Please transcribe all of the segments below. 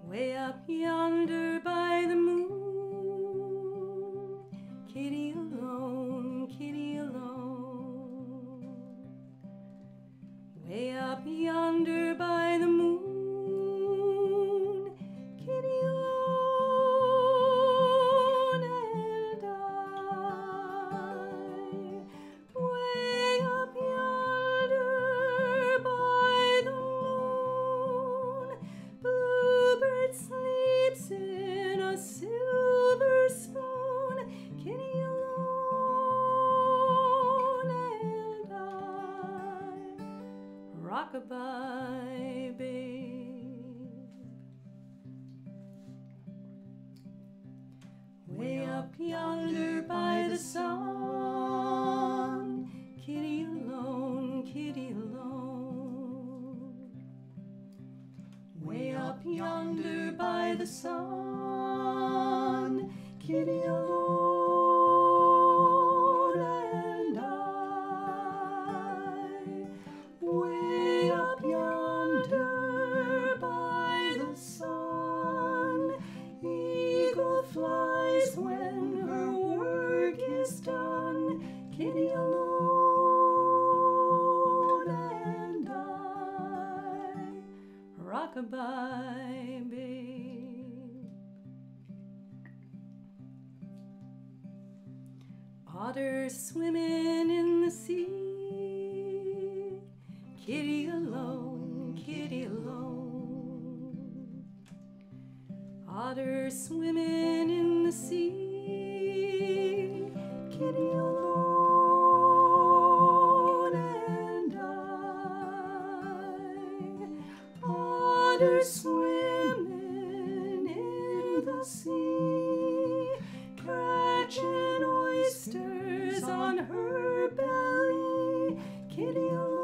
Way up yonder by the moon, kitty alone, kitty alone. Way up yonder by the moon, kitty alone and I. Way up yonder by the moon, bluebird sleeps in a silver spoon, kitty alone and I. Rock-a-bye, babe. Way up yonder by the sun, kitty alone, kitty alone. Way up yonder by the sun, kitty alone and I. Way up yonder by the sun, eagle flies when her work is done, kitty alone and I. Rock-a-bye, babe. Otters swimming in the sea, kitty alone, kitty alone. Otters swimming in the sea, kitty alone and I. Otters swimming in the sea, catching oysters on her belly, kitty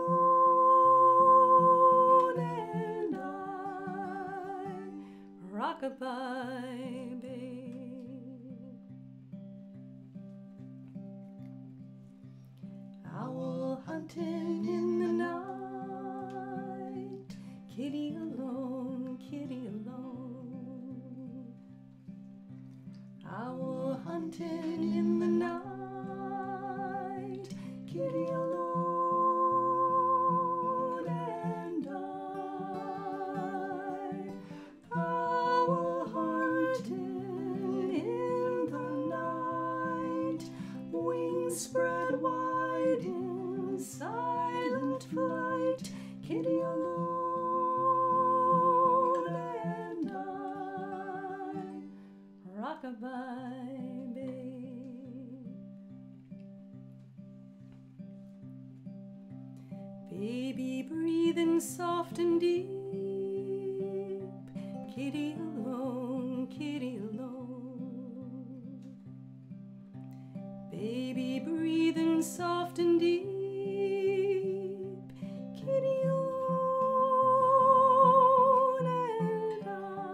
alone and I. Rock-a-bye, babe. Owl hunting in the night, kitty alone, kitty alone. Owl hunting in the night, kitty alone and I. Owl hunting in the night, wings spread wide in silent flight, kitty alone and I. Rock-a-bye, babe. Baby breathing soft and deep, kitty alone, kitty alone. Baby breathing soft and deep, kitty alone and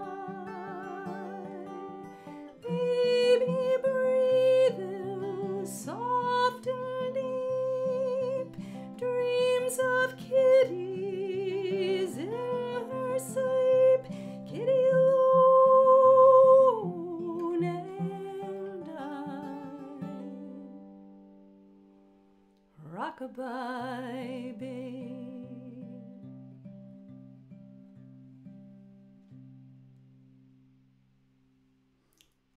I. Baby breathing soft and deep, dreams of kitties in her sleep, kitty alone and I. Rock-a-bye, babe.